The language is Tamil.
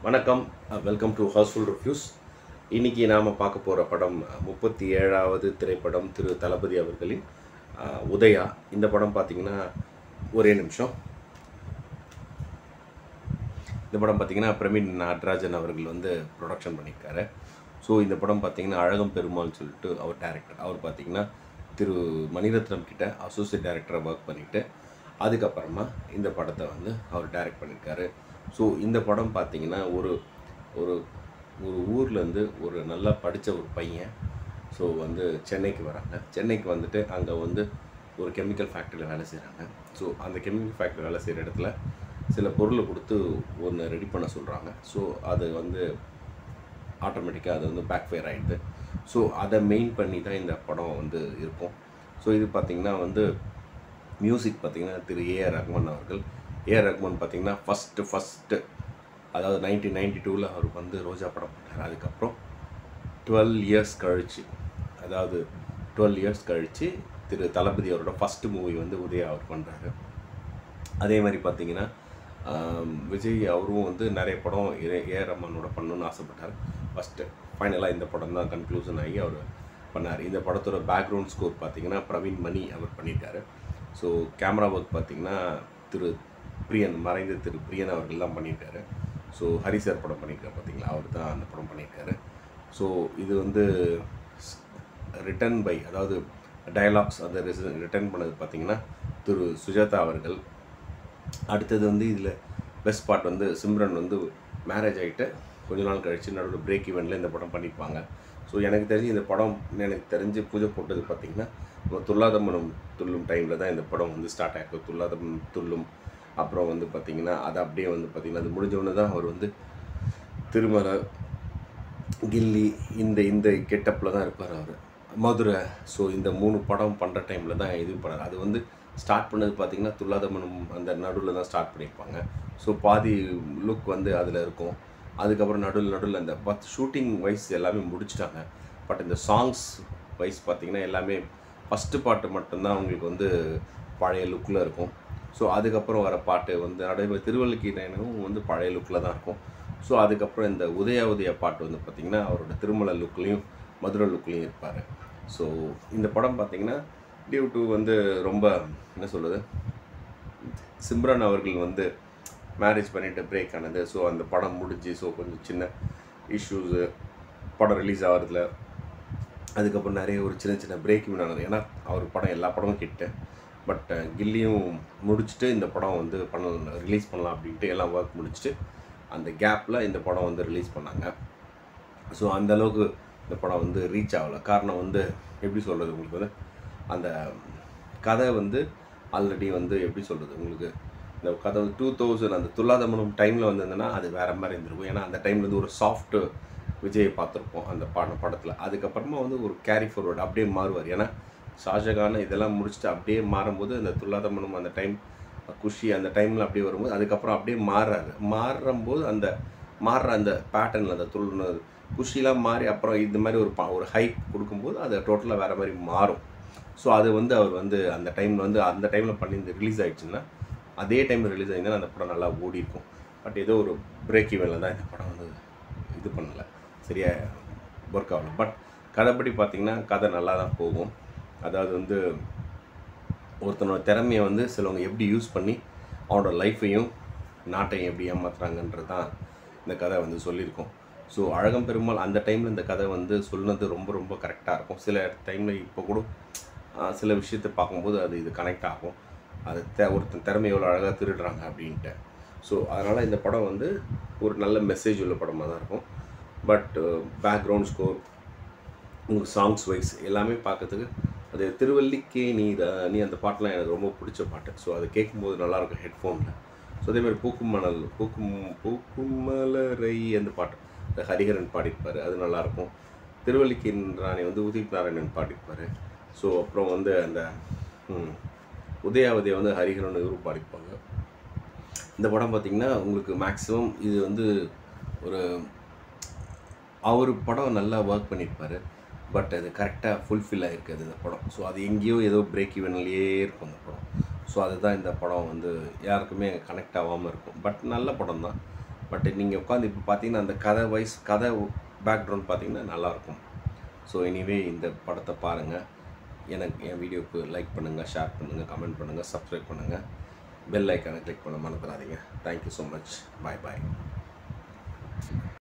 வணக்கம், வெல்கம் டு ஹவுஸ்ஃபுல் ரிவ்யூஸ். இன்றைக்கி நாம் பார்க்க போகிற படம் 37வது திரைப்படம் திரு தளபதி அவர்களின் உதயா. இந்த படம் பார்த்திங்கன்னா ஒரே நிமிஷம். இந்த படம் பார்த்திங்கன்னா பிரவீன் நடராஜன் அவர்கள் வந்து ப்ரொடக்ஷன் பண்ணியிருக்காரு. ஸோ இந்த படம் பார்த்திங்கன்னா அழகம் பெருமாள்னு சொல்லிட்டு அவர் டேரக்டர். அவர் பார்த்திங்கன்னா திரு மணிரத்னம் கிட்ட அசோசியேட் டைரக்டராக ஒர்க் பண்ணிவிட்டு அதுக்கப்புறமா இந்த படத்தை வந்து அவர் டைரக்ட் பண்ணியிருக்காரு. ஸோ இந்த படம் பார்த்திங்கன்னா ஒரு ஒரு ஒரு ஊர்லேருந்து ஒரு நல்லா படித்த ஒரு பையன் ஸோ வந்து சென்னைக்கு வராங்க. சென்னைக்கு வந்துட்டு அங்கே வந்து ஒரு கெமிக்கல் ஃபேக்ட்ரியில் வேலை செய்கிறாங்க. ஸோ அந்த கெமிக்கல் ஃபேக்ட்ரி வேலை செய்கிற இடத்துல சில பொருளை கொடுத்து ஒன்று ரெடி பண்ண சொல்கிறாங்க. ஸோ அது வந்து ஆட்டோமேட்டிக்காக அது வந்து பேக் ஃபயர் ஆகிடுது. ஸோ அதை மெயின் பண்ணி தான் இந்த படம் வந்து இருக்கும். ஸோ இது பார்த்திங்கன்னா வந்து மியூசிக் பார்த்திங்கன்னா திரு ஏஆர் ரஹ்மான் அவர்கள். ஏஆர் ரஹ்மான் பார்த்திங்கன்னா ஃபஸ்ட்டு அதாவது 1992 அவர் வந்து ரோஜா படம் பண்ணார். அதுக்கப்புறம் 12 இயர்ஸ் கழிச்சு, அதாவது 12 இயர்ஸ் கழித்து திரு தளபதி அவரோட ஃபஸ்ட்டு மூவி வந்து உதயா அவர் பண்ணுறாரு. அதே மாதிரி பார்த்திங்கன்னா விஜய் அவரும் வந்து நிறைய படம் ஏஆர் ரஹ்மானோட பண்ணணுன்னு ஆசைப்பட்டார். ஃபஸ்ட்டு ஃபைனலாக இந்த படம் தான் கன்க்ளூஷன் ஆகி அவர் பண்ணார். இந்த படத்தோட பேக்ரவுண்ட் ஸ்கோர் பார்த்திங்கன்னா பிரவீன் மணி அவர் பண்ணியிருக்காரு. ஸோ கேமரா ஒர்க் பார்த்திங்கன்னா திரு பிரியன், மறைந்த திரு பிரியன் அவர்கள் தான் பண்ணியிருக்காரு. ஸோ ஹரி சார் படம் பண்ணியிருக்காரு பார்த்திங்களா, அவர் தான் அந்த படம் பண்ணியிருக்காரு. ஸோ இது வந்து ரிட்டன் பை, அதாவது டயலாக்ஸ் அந்த ரிட்டன் பண்ணது பார்த்திங்கன்னா திரு சுஜாதா அவர்கள். அடுத்தது வந்து இதில் பெஸ்ட் பார்ட் வந்து சிம்ரன் வந்து மேரேஜ் ஆகிட்டு கொஞ்ச நாள் கழித்து நடுவில் பிரேக் ஈவெண்ட்டில் இந்த படம் பண்ணியிருப்பாங்க. ஸோ எனக்கு தெரிஞ்சு இந்த படம் எனக்கு தெரிஞ்சு பூஜை போட்டது பார்த்திங்கன்னா துல்லாத மனம் துள்ளும் டைமில் தான் இந்த படம் வந்து ஸ்டார்ட் ஆகிருக்கும். துல்லாத மனம் துள்ளும் அப்புறம் வந்து பார்த்திங்கன்னா அது அப்படியே வந்து பார்த்திங்கன்னா அது முடிஞ்சவொன்னே தான் அவர் வந்து திருமலை, கில்லி இந்த கெட்டப்பில் தான் இருப்பார் அவர், மதுரை. ஸோ இந்த 3 படம் பண்ணுற டைமில் தான் இது பண்ணார். அது வந்து ஸ்டார்ட் பண்ணது பார்த்திங்கன்னா துல்லாத மனம் அந்த நடுவில் தான் ஸ்டார்ட் பண்ணியிருப்பாங்க. ஸோ பாதி லுக் வந்து அதில் இருக்கும். அதுக்கப்புறம் நடுவில் அந்த ஷூட்டிங் வைஸ் எல்லாமே முடிச்சிட்டாங்க. பட் இந்த சாங்ஸ் வைஸ் பார்த்திங்கன்னா எல்லாமே ஃபஸ்ட்டு பாட்டு மட்டும்தான் அவங்களுக்கு வந்து பழைய லுக்கில் இருக்கும். ஸோ அதுக்கப்புறம் வர பாட்டு வந்து நடுவில் திருவள்ளுவரும் வந்து பழைய லுக்கில் தான் இருக்கும். ஸோ அதுக்கப்புறம் இந்த உதயா பாட்டு வந்து பார்த்திங்கன்னா அவரோட திருமலை லுக்லேயும் மதுரை லுக்லேயும் இருப்பார். ஸோ இந்த படம் பார்த்திங்கன்னா டியூ டு வந்து ரொம்ப என்ன சொல்கிறது, சிம்ரன் அவர்கள் வந்து மேரேஜ் பண்ணிவிட்டு பிரேக் ஆனது. ஸோ அந்த படம் முடிஞ்சு ஸோ கொஞ்சம் சின்ன இஷ்யூஸு படம் ரிலீஸ் ஆகிறதுல, அதுக்கப்புறம் நிறைய ஒரு சின்ன பிரேக் ஆனது. ஏன்னா அவர் படம் எல்லா படமும் ஹிட்டு. பட் கில்லியும் முடிச்சுட்டு இந்த படம் வந்து ரிலீஸ் பண்ணலாம் அப்படின்ட்டு எல்லாம் ஒர்க் முடிச்சுட்டு அந்த கேப்பில் இந்த படம் வந்து ரிலீஸ் பண்ணாங்க. ஸோ அந்தளவுக்கு இந்த படம் வந்து ரீச் ஆகலை. காரணம் வந்து எப்படி சொல்கிறது, உங்களுக்கு வந்து அந்த கதை வந்து ஆல்ரெடி வந்து எப்படி சொல்கிறது, உங்களுக்கு இந்த கதை வந்து 2000 அந்த துல்லாத மனம் டைமில் வந்திருந்ததுன்னா அது வேறு மாதிரி இருந்திருக்கும். ஏன்னா அந்த டைமில் வந்து ஒரு சாஃப்ட்டு விஜயை பார்த்துருப்போம் அந்த படத்தில். அதுக்கப்புறமா வந்து ஒரு கேரி ஃபார்வர்டு அப்படியே மாறுவார். ஏன்னா ஷாஜகான் இதெல்லாம் முடிச்சுட்டு அப்படியே மாறும்போது அந்த துல்லாத மனம் அந்த டைம் குஷி அந்த டைமில் அப்படியே வரும்போது அதுக்கப்புறம் அப்படியே மாறும்போது அந்த மாறுற அந்த பேட்டர்னில் அந்த குஷிலாம் மாறி அப்புறம் இந்த மாதிரி ஒரு ஹைப் கொடுக்கும்போது அது டோட்டலாக வேறு மாதிரி மாறும். ஸோ அது வந்து அவர் வந்து அந்த டைமில் பண்ணி இந்த ரிலீஸ் ஆகிடுச்சுன்னா அதே டைமில் ரிலீஸ் ஆகிருந்தால் அந்த படம் நல்லா ஓடி இருக்கும். பட் ஏதோ ஒரு பிரேக் ஈவெனில் தான் இந்த படம் வந்து இது பண்ணலை, சரியாக ஒர்க் ஆகலை. பட் கதைப்படி பார்த்திங்கன்னா கதை நல்லா தான் போகும். அதாவது வந்து ஒருத்தனோட திறமையை வந்து சிலவங்க எப்படி யூஸ் பண்ணி அவனோட லைஃப்பையும் நாட்டையும் எப்படி ஏமாத்துறாங்கன்றது தான் இந்த கதை வந்து சொல்லியிருக்கோம். ஸோ அழகம் பெருமாள் அந்த டைமில் இந்த கதை வந்து சொன்னது ரொம்ப கரெக்டாக இருக்கும். சில டைமில் இப்போ கூட சில விஷயத்தை பார்க்கும்போது இது கனெக்ட் ஆகும். அது ஒருத்தன் திறமை எவ்வளோ அழகாக திருடுறாங்க அப்படின்ட்டு. ஸோ அதனால் இந்த படம் வந்து ஒரு நல்ல மெசேஜ் உள்ள படமாக தான் இருக்கும். பட் பேக்ரவுண்ட் ஸ்கோர், உங்களுக்கு சாங்ஸ் வைஸ் எல்லாமே பார்க்கறதுக்கு அது திருவல்லிக்கே நீ அந்த பாட்டெலாம் எனக்கு ரொம்ப பிடிச்ச பாட்டு. ஸோ அது கேட்கும்போது நல்லாயிருக்கும் ஹெட்ஃபோனில். ஸோ அதேமாதிரி பூக்கும் மலரை அந்த பாட்டு இந்த ஹரிஹரன் பாடியிருப்பார், அது நல்லாயிருக்கும். திருவல்லிக்கே ராணி வந்து உதித் நாராயணன் பாடியிருப்பார். ஸோ அப்புறம் வந்து அந்த உதயா வந்து ஹரிஹரன் இவரும் பாடியிருப்பாங்க. இந்த படம் பார்த்திங்கன்னா உங்களுக்கு மேக்ஸிமம் இது வந்து ஒரு அவர் படம் நல்லா ஒர்க் பண்ணியிருப்பார். பட் அது கரெக்டாக ஃபுல்ஃபில் ஆகிருக்காது இந்த படம். ஸோ அது எங்கேயோ ஏதோ பிரேக் ஈவன்லேயே இருக்கும் அந்த படம். ஸோ அதுதான் இந்த படம் வந்து யாருக்குமே கனெக்ட் ஆகாமல் இருக்கும். பட் நல்ல படம் தான். பட் நீங்கள் உட்காந்து இப்போ பார்த்தீங்கன்னா அந்த கதை பேக்ரவுண்ட் பார்த்தீங்கன்னா நல்லாயிருக்கும். ஸோ எனிவே இந்த படத்தை பாருங்கள். என் வீடியோவுக்கு லைக் பண்ணுங்கள், ஷேர் பண்ணுங்கள், கமெண்ட் பண்ணுங்கள், சப்ஸ்கிரைப் பண்ணுங்கள், பெல் ஐக்கானை கிளிக் பண்ண மறந்துடாதீங்க. Thank you so much. பாய்.